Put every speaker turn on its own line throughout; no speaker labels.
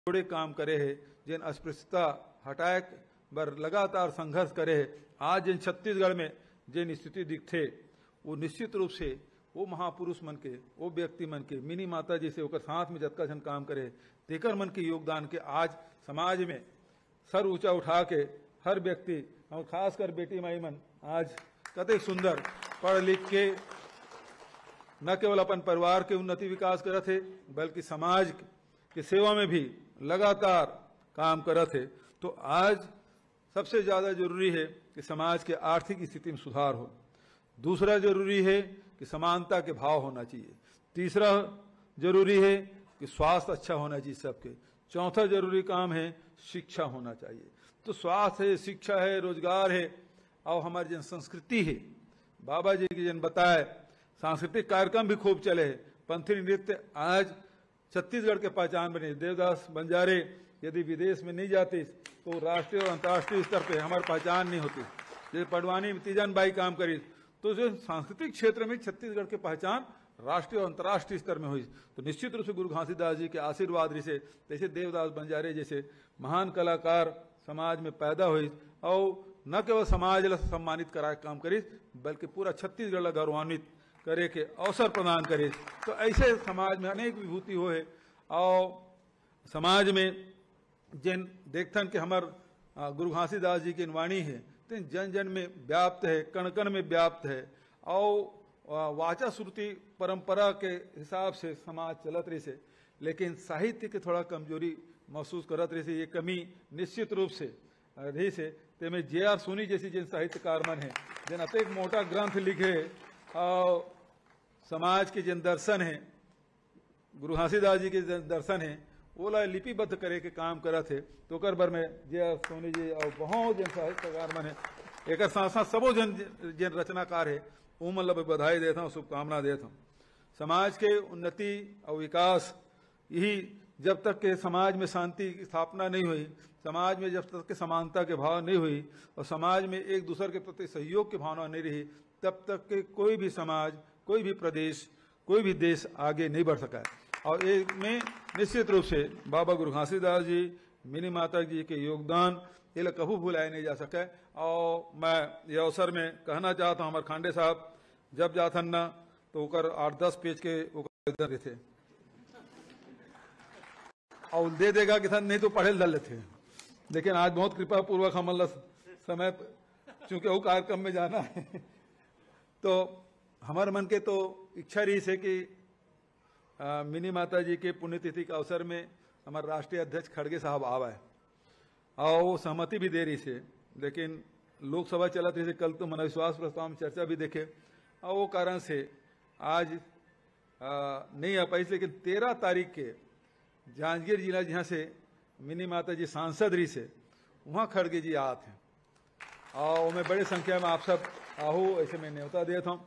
जोड़े काम करे है, जिन अस्पृश्यता हटाए बर लगातार संघर्ष करे है। आज जिन छत्तीसगढ़ में जिन स्थिति दिखते वो निश्चित रूप से वो महापुरुष मन के, वो व्यक्ति मन के, मिनी माता जी से होकर साथ में जतका जन काम करे तेकर मन के योगदान के आज समाज में सर ऊंचा उठा के हर व्यक्ति और खासकर बेटी माई मन आज कतई सुंदर पढ़ लिख के न केवल अपन परिवार के उन्नति विकास करत है बल्कि समाज की सेवा में भी लगातार काम करत है। तो आज सबसे ज्यादा जरूरी है कि समाज के आर्थिक स्थिति में सुधार हो। दूसरा जरूरी है कि समानता के भाव होना चाहिए। तीसरा जरूरी है कि स्वास्थ्य अच्छा होना चाहिए सबके। चौथा जरूरी काम है शिक्षा होना चाहिए। तो स्वास्थ्य है, शिक्षा है, रोजगार है और हमारी जन संस्कृति है। बाबा जी की जन बताए सांस्कृतिक कार्यक्रम भी खूब चले हैं। पंथी नृत्य आज छत्तीसगढ़ के पहचान बने। देवदास बंजारे यदि विदेश में नहीं जाते तो राष्ट्रीय और अंतर्राष्ट्रीय स्तर पे हमारी पहचान नहीं होती। जैसे पडवानी तीजन बाई काम करी तो जो सांस्कृतिक क्षेत्र में छत्तीसगढ़ की पहचान राष्ट्रीय और अंतर्राष्ट्रीय स्तर में हुई। तो निश्चित रूप से गुरु घासीदास जी के आशीर्वाद से जैसे देवदास बंजारे जैसे महान कलाकार समाज में पैदा हुई और न केवल समाज ला सम्मानित कराए काम करी बल्कि पूरा छत्तीसगढ़ ला गौरवान्वित करे के अवसर प्रदान करे। तो ऐसे समाज में अनेक विभूति हो है और समाज में जिन देखथन के हमार गुरु घासीदास जी की वाणी है तो जन जन में व्याप्त है, कण कण में व्याप्त है और वाचा श्रुति परंपरा के हिसाब से समाज चलत रही से, लेकिन साहित्य के थोड़ा कमजोरी महसूस करत रही से। ये कमी निश्चित रूप से रही से ते में J.R. सोनी जैसी जिन साहित्यकार मन है जिन अतेक मोटा ग्रंथ लिखे और समाज के जिन दर्शन है, गुरु घासीदास जी के जिन दर्शन है वो ला लिपिबद्ध करे के काम करत है। तो कर बर में J.R. सोनी जी और बहुत जन साहित्यकार मन है एक साथ साथ सबो जन जिन रचनाकार है वो मतलब बधाई देता हूँ, शुभकामना देता हूँ। समाज के उन्नति और विकास यही जब तक के समाज में शांति की स्थापना नहीं हुई, समाज में जब तक के समानता के भाव नहीं हुई और समाज में एक दूसरे के प्रति सहयोग की भावना नहीं रही तब तक के कोई भी समाज, कोई भी प्रदेश, कोई भी देश आगे नहीं बढ़ सका है। और एक में निश्चित रूप से बाबा गुरु घासीदास जी, मिनी माता जी के योगदान ये कभी भुलाए नहीं जा सके। और मैं ये अवसर में कहना चाहता हूँ हमारे खांडे साहब जब जाथन ना तो ओकर 8-10 पेज के ओकर थे और दे देगा कि नहीं तो पढ़े डल थे। लेकिन आज बहुत कृपा पूर्वक हमारा समय चूंकि वो कार्यक्रम में जाना है तो हमारे मन के तो इच्छा रही है कि मिनी माता जी के पुण्यतिथि के अवसर में हमारे राष्ट्रीय अध्यक्ष खड़गे साहब आवा है और वो सहमति भी दे रही से, लेकिन लोकसभा चलत रही से कल तो मनोविश्वास प्रस्ताव में चर्चा भी देखे और वो कारण से आज नहीं आ पाई। लेकिन 13 तारीख के जांजगीर जिला जहाँ से मिनी माता जी सांसद रही से वहाँ खड़गे जी आते हैं और मैं बड़ी संख्या में आप सब आहू ऐसे मैं न्योता देता हूँ।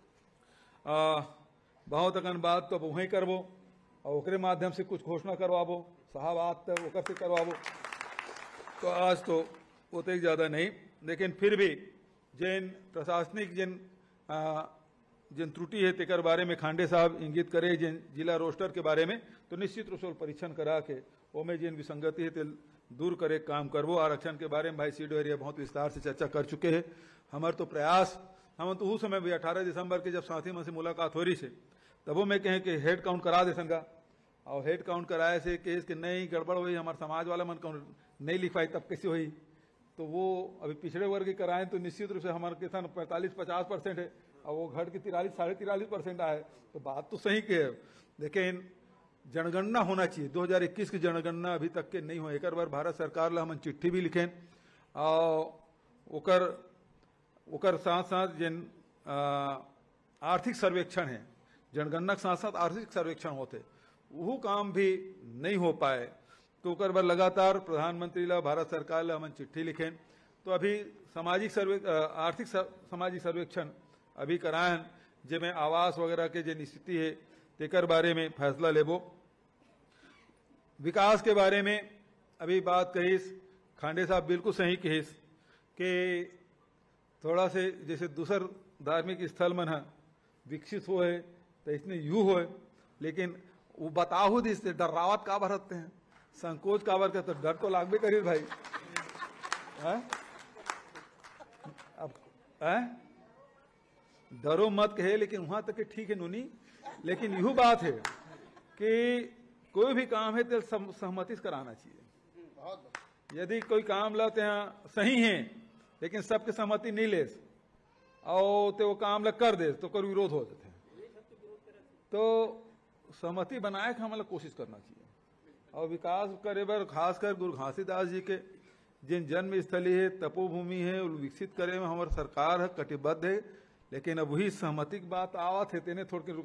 बहुत अगन बात तो वहीं करबो और ओकरे माध्यम से कुछ घोषणा करवाबो, साहब आत ओकर से करवाबो। तो आज तो उतने ज्यादा नहीं, लेकिन फिर भी जिन प्रशासनिक जिन त्रुटि है तेकर बारे में खांडे साहब इंगित करे जिन जिला रोस्टर के बारे में तो निश्चित रूप से परीक्षण करा के ओमें जिन विसंगति है ते दूर करे काम करबो। आरक्षण के बारे में भाई सी डोहरिया बहुत विस्तार से चर्चा कर चुके हैं। हमारे तो प्रयास हम तो उस समय भी 18 दिसंबर के जब साथी मन से मुलाकात हो रही से तब वो मैं कहें कि हेड काउंट करा दे संगा और हेड काउंट कराए से केस के नहीं गड़बड़ हुई हमारे समाज वाला मन काउंट नहीं लिख पाई तब कैसे हुई। तो वो अभी पिछड़े वर्ग की कराएं तो निश्चित रूप से हमारे किसान 45-50% है और वो घट के 43-43.5% आए। तो बात तो सही के है, लेकिन जनगणना होना चाहिए। 2021 की जनगणना अभी तक के नहीं हो। एक बार भारत सरकार ला हम चिट्ठी भी लिखें और ओकर साथ साथ जिन आर्थिक सर्वेक्षण है जनगणना के साथ साथ आर्थिक सर्वेक्षण होते वो काम भी नहीं हो पाए। तो ओकर बार लगातार प्रधानमंत्री ला भारत सरकार ला हम चिट्ठी लिखें। तो अभी आर्थिक सामाजिक सर्वेक्षण अभी कराएं जिसमें आवास वगैरह के जो स्थिति है तेकर बारे में फैसला लेबो। विकास के बारे में अभी बात कहीस, खांडे साहब बिल्कुल सही कहीस कि थोड़ा से जैसे दूसर धार्मिक स्थल मन विकसित हो है तो इसने यू हो, लेकिन वो बताओ दिस डरावत का भरते हैं संकोच काबर का तो डर तो लागबे करी भाई। हैं? अब डरो मत कहे, लेकिन वहां तक के ठीक है नूनी, लेकिन यू बात है कि कोई भी काम है तो सहमति से कराना चाहिए। यदि कोई काम लते हैं सही है लेकिन सबके सहमति नहीं ले और तो वो काम लग कर दे तो कोई विरोध हो जाते हैं, तो सहमति बनाए के हमें कोशिश करना चाहिए। और विकास करे बर खासकर गुरु घासीदास जी के जिन जन्म स्थली है, तपोभूमि है, विकसित करे में हमारी सरकार है कटिबद्ध है, लेकिन अब वही सहमति की बात आवत है तेने थोड़ के